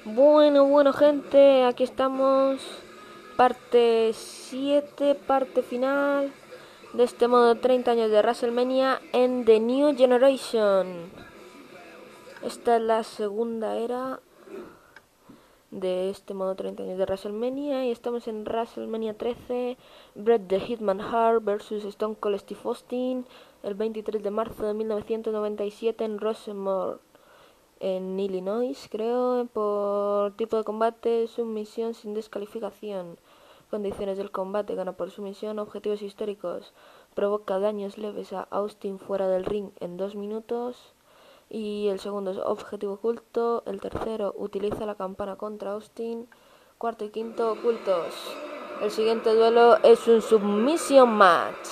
Bueno, gente, aquí estamos. Parte 7, parte final de este modo 30 años de WrestleMania en The New Generation. Esta es la segunda era de este modo 30 años de WrestleMania y estamos en WrestleMania 13, Bret the Hitman Hart vs Stone Cold Steve Austin, el 23 de marzo de 1997 en Rosemont, en Illinois, creo, por tipo de combate, sumisión sin descalificación. Condiciones del combate: gana por sumisión, objetivos históricos, provoca daños leves a Austin fuera del ring en 2 minutos. Y el segundo es objetivo oculto. El tercero, utiliza la campana contra Austin. Cuarto y quinto, ocultos. El siguiente duelo es un submission match.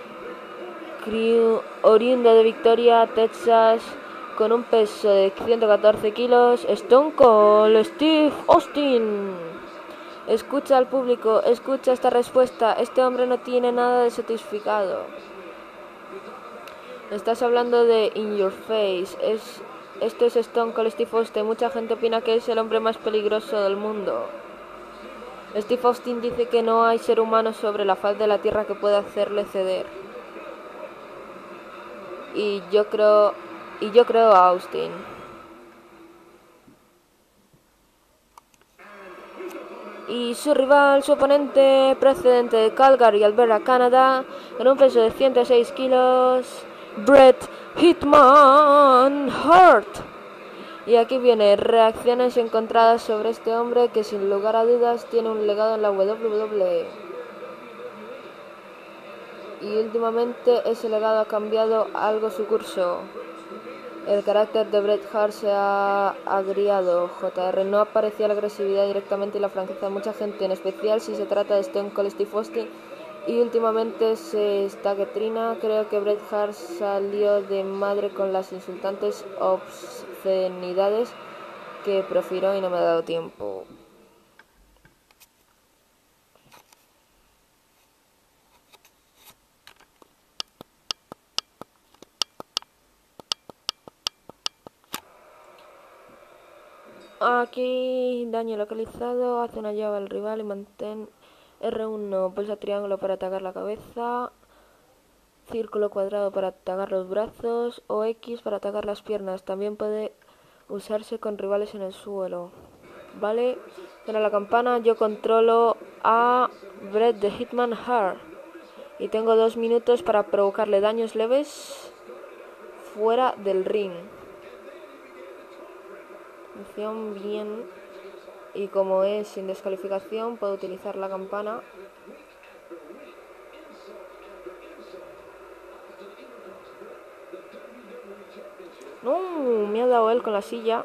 Crew, oriundo de Victoria, Texas, con un peso de 114 kilos, Stone Cold Steve Austin. Escucha al público, escucha esta respuesta. Este hombre no tiene nada de satisficado. Estás hablando de In Your Face. Esto es Stone Cold Steve Austin. Mucha gente opina que es el hombre más peligroso del mundo. Steve Austin dice que no hay ser humano sobre la faz de la tierra que pueda hacerle ceder. Y yo creo a Austin. Y su rival, su oponente procedente de Calgary, Alberta, Canadá, con un peso de 106 kilos, Bret Hitman Hart. Y aquí viene reacciones encontradas sobre este hombre que sin lugar a dudas tiene un legado en la WWE. Y últimamente ese legado ha cambiado algo su curso. El carácter de Bret Hart se ha agriado. JR no aprecia la agresividad directamente y la franqueza de mucha gente, en especial si se trata de Stone Cold Steve Austin. Y últimamente se está que trina. Creo que Bret Hart salió de madre con las insultantes obscenidades que profirió y no me ha dado tiempo. Aquí daño localizado, hace una llave al rival y mantén R1, pulsa triángulo para atacar la cabeza, círculo cuadrado para atacar los brazos o X para atacar las piernas. También puede usarse con rivales en el suelo. Vale, suena la campana. Yo controlo a Bret the Hitman Hart y tengo 2 minutos para provocarle daños leves fuera del ring. Atención, bien. Y como es sin descalificación, puedo utilizar la campana. No, me ha dado él con la silla.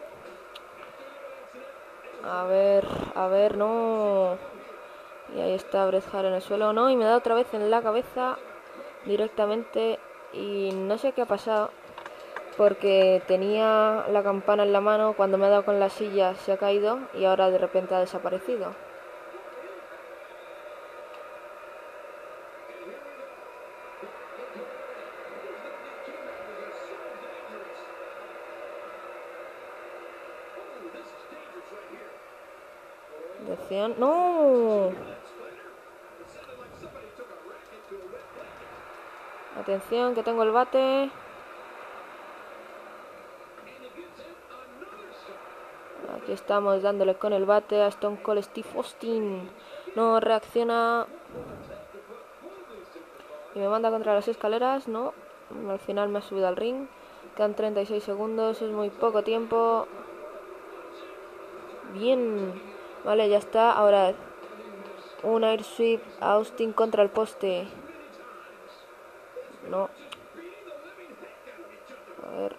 A ver, no. Y ahí está Bret Hart en el suelo. No, y me da otra vez en la cabeza directamente. Y no sé qué ha pasado, porque tenía la campana en la mano. Cuando me ha dado con la silla se ha caído y ahora de repente ha desaparecido. Atención, no. Atención, que tengo el bate. Aquí estamos dándole con el bate a Stone Cold Steve Austin. No reacciona. Y me manda contra las escaleras. No. Al final me ha subido al ring. Quedan 36 segundos. Es muy poco tiempo. Bien. Vale, ya está. Ahora un air sweep. Austin contra el poste. No. A ver.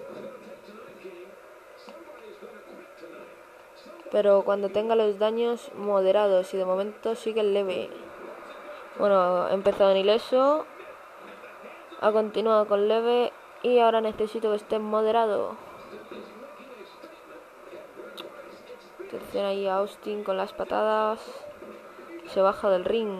Pero cuando tenga los daños moderados. Y de momento sigue el leve. Bueno, ha empezado en ileso. Ha continuado con leve. Y ahora necesito que esté moderado. Atención ahí a Austin con las patadas. Se baja del ring.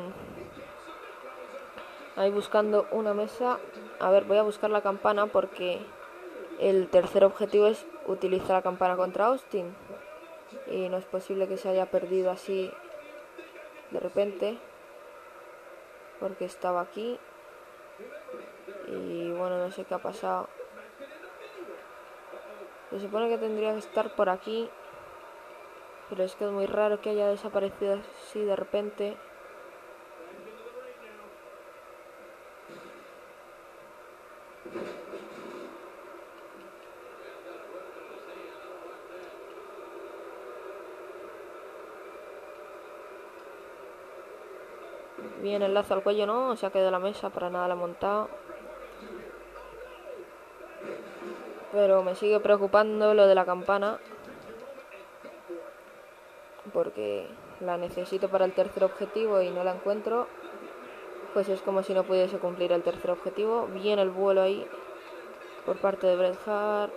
Ahí buscando una mesa. A ver, voy a buscar la campana porque el tercer objetivo es utilizar la campana contra Austin. Y no es posible que se haya perdido así de repente, porque estaba aquí. Y bueno, no sé qué ha pasado. Se supone que tendría que estar por aquí, pero es que es muy raro que haya desaparecido así de repente. Bien, el lazo al cuello no, se ha quedado la mesa, para nada la he montado. Pero me sigue preocupando lo de la campana, porque la necesito para el tercer objetivo y no la encuentro. Pues es como si no pudiese cumplir el tercer objetivo. Bien el vuelo ahí por parte de Bret Hart.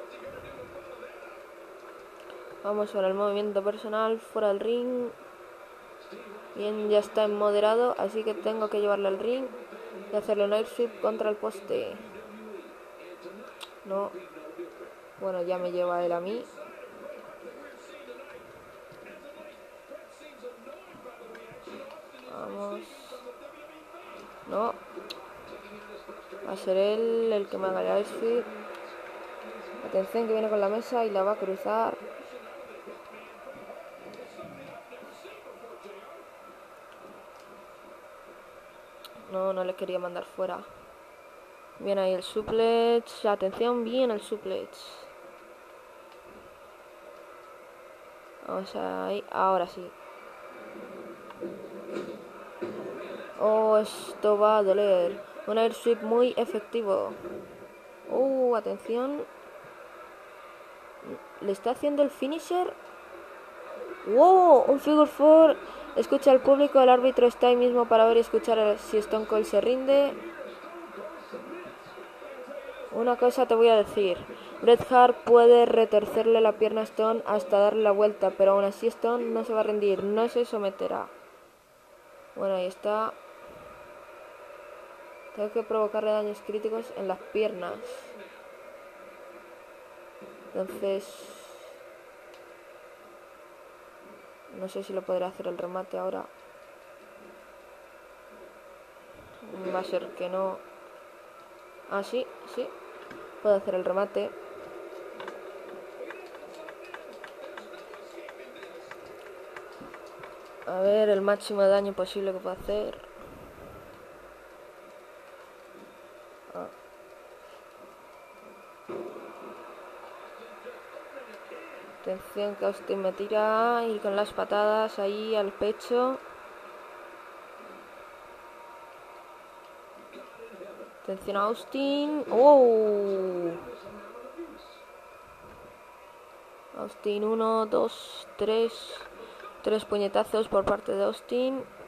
Vamos con el movimiento personal fuera del ring. Bien, ya está en moderado, así que tengo que llevarle al ring y hacerle un air sweep contra el poste. No. Bueno, ya me lleva él a mí. Vamos. No. Va a ser él el que me haga el air sweep. Atención, que viene con la mesa y la va a cruzar. No, no le quería mandar fuera. Bien ahí el suplex. Atención, bien el suplex. Vamos ahí. Ahora sí. Oh, esto va a doler. Un air sweep muy efectivo. Atención. ¿Le está haciendo el finisher? ¡Wow! Un figure four. Escucha al público. El árbitro está ahí mismo para ver y escuchar si Stone Cold se rinde. Una cosa te voy a decir. Bret Hart puede retorcerle la pierna a Stone hasta darle la vuelta, pero aún así Stone no se va a rendir, no se someterá. Bueno, ahí está. Tengo que provocarle daños críticos en las piernas. Entonces... no sé si lo podré hacer el remate ahora. Va a ser que no. Ah, sí, sí. Puedo hacer el remate. A ver, el máximo de daño posible que puedo hacer. Atención que Austin me tira. Y con las patadas ahí al pecho. Atención a Austin. Austin, 1, 2, 3. 3 puñetazos por parte de Austin.